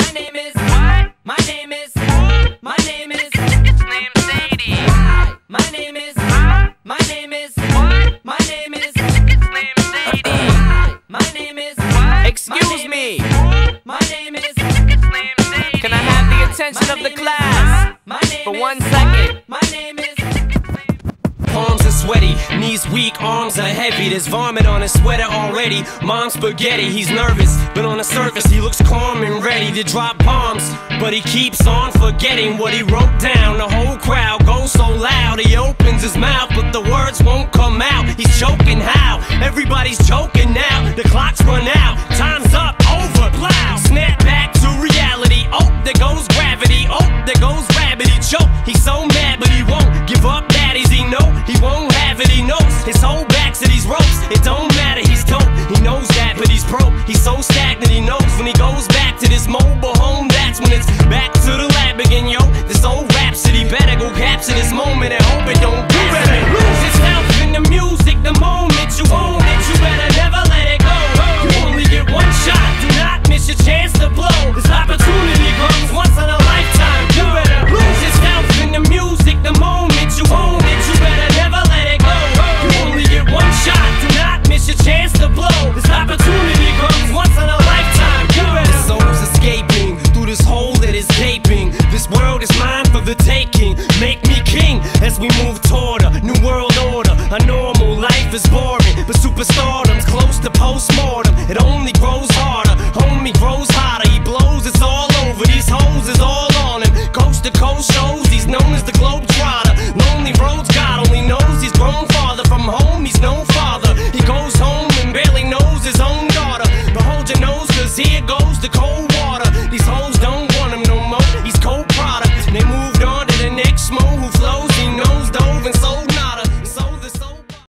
My name is what? My name is my name is It's named Sadie. Hi. My name is my name is what? My name is It's named Sadie. Hi. My name is what? Excuse me. My name is It's named Sadie. Can I have the attention of the class for 1 second? My name is Palms are sweaty, knees weak, arms are heavy. There's vomit on his sweater already. Mom's spaghetti, he's nervous, but on the surface he looks calm and ready to drop bombs. But he keeps on forgetting what he wrote down. The whole crowd goes so loud, he opens his mouth, but the words won't come out. He's choking how? Everybody's choking now. The clock's run out, time's up, over, plow. Snap back to reality, oh, there goes gravity. Oh, there goes rabbit, he choke. He's so mad, but he won't give up. Daddies, he know he won't have it, he knows his whole back to these ropes. It don't matter, he's dope, he knows that, but he's broke. He's so stagnant, he knows when he goes back to this mobile home, that's when it's back to the lab again, yo. This old rhapsody better go capture this moment and hope it don't do it. Lose yourself in the music, the moment you own it, you better never let it go. You only get one shot, do not miss your chance to blow. This opportunity comes once in a lifetime. You better lose yourself in the music, the moment you own it, you better never let it go. You only get one shot, do not miss your chance to blow. This opportunity comes once in a lifetime. You better. The soul's escaping through this hole that is gaping. This world is mine for the taking. Make me king as we move toward a new world order. A normal life is boring, but superstardom's close to postmortem. It only grows harder, homie grows hotter. He blows, it's all over. These hoes is all on him. Coast to coast shows, he's known as the Globetrotter. Lonely roads, God only knows he's grown farther from home. He's no father. He goes home and barely knows his own daughter. But hold your nose, cause here goes the cold water. These hoes don't want him no more. He's cold product. They moved on to the next mo who flows. He knows those